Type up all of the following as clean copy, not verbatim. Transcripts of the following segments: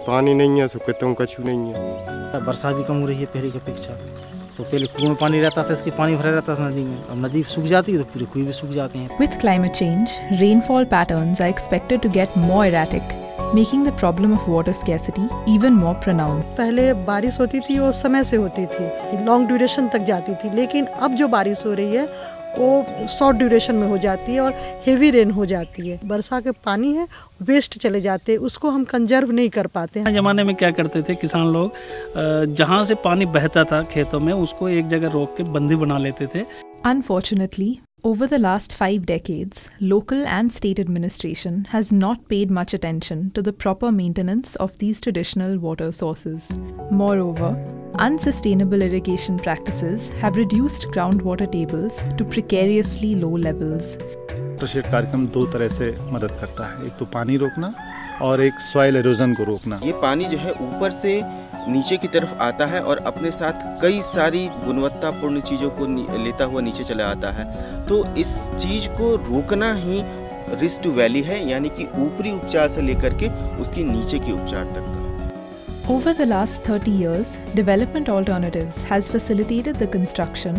पानी नहीं है, सुकतों कछु नहीं है। वर्षा भी कम हो रही है पहले की अपेक्षा। तो पहले कुएं में पानी रहता था, इसके पानी भरा रहता था नदी में। अब नदी सूख जाती है तो पूरे कुएं भी सूख जाते हैं। With climate change, rainfall patterns are expected to get more erratic, making the problem of water scarcity even more pronounced. पहले बारिश होती थी वो समय से होती थी, लॉन्ग ड्यूरेशन तक जाती थी, लेकिन अब जो बारिश हो रही है वो शॉर्ट ड्यूरेशन में हो जाती है और हेवी रेन हो जाती है। वर्षा के पानी है वेस्ट चले जाते हैं, उसको हम कंजर्व नहीं कर पाते हैं। ज़माने में क्या करते थे किसान लोग, जहाँ से पानी बहता था खेतों में उसको एक जगह रोक के बंदी बना लेते थे। Unfortunately, over the last 5 decades, local and state administration has not paid much attention to the proper maintenance of these traditional water sources. Moreover, unsustainable irrigation practices have reduced groundwater tables to precariously low levels. Watershed कार्यक्रम दो तरह से मदद करता है, एक तो पानी रोकना और एक सॉइल एरोजन को रोकना। ये पानी जो है ऊपर से नीचे की तरफ आता है और अपने साथ कई सारी गुणवत्तापूर्ण चीज़ों को लेता हुआ नीचे चला आता है। तो इस चीज़ को रोकना ही रिस्ट टू वैली है, यानी कि ऊपरी उपचार से लेकर के उसकी नीचे की उपचार तक का। Over the last 30 years, Development Alternatives has facilitated the construction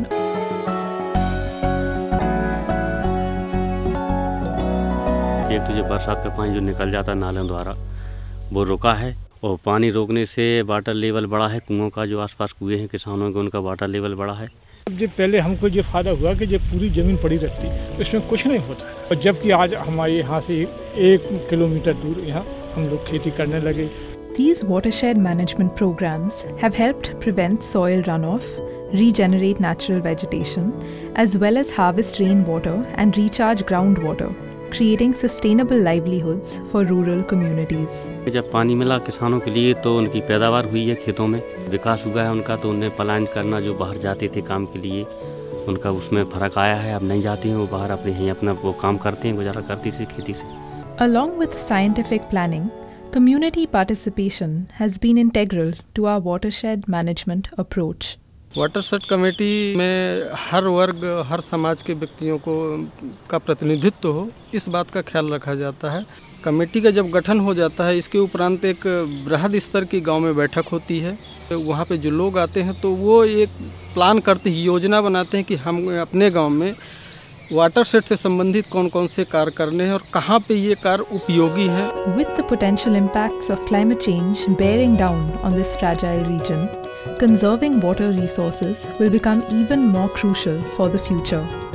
एक तो जो बरसात का पानी जो निकल जाता है नालों द्वारा वो रुका है, और पानी रोकने से वाटर लेवल बढ़ा है। कुओं का जो आसपास कुएं हैं किसानों के, उनका वाटर लेवल बढ़ा है। जब पहले हमको ये फायदा हुआ कि जब पूरी ज़मीन पड़ी रहती इसमें कुछ नहीं होता, और जबकि आज हमारे यहाँ से 1 किलोमीटर दूर यहाँ हम लोग खेती करने लगे। These watershed management programs have helped prevent soil runoff, regenerate natural vegetation, as well as harvest rainwater and recharge groundwater, creating sustainable livelihoods for rural communities. जब पानी मिला किसानों के लिए तो उनकी पैदावार हुई है, खेतों में विकास हुआ है उनका, तो उन्हें पलायन करना, जो बाहर जाते थे काम के लिए उनका उसमें फ़र्क आया है। अब नहीं जाते हैं वो बाहर, अपने यहीं अपना वो काम करते हैं, गुजारा करती से खेती से। Along with scientific planning, community participation has been integral to our watershed management approach. Watershed committee में हर वर्ग, हर समाज के व्यक्तियों को का प्रतिनिधित्व हो, इस बात का ख्याल रखा जाता है। कमेटी का जब गठन हो जाता है, इसके उपरांत एक बृहद स्तर की गांव में बैठक होती है। तो वहाँ पे जो लोग आते हैं तो वो एक प्लान करते हैं, योजना बनाते हैं कि हम अपने गांव में वाटरशेड से संबंधित कौन कौन से कार्य करने हैं और कहाँ पे ये कार्य उपयोगी हैं। With the potential impacts of climate change bearing down on this fragile region, conserving water resources will become even more crucial for the future.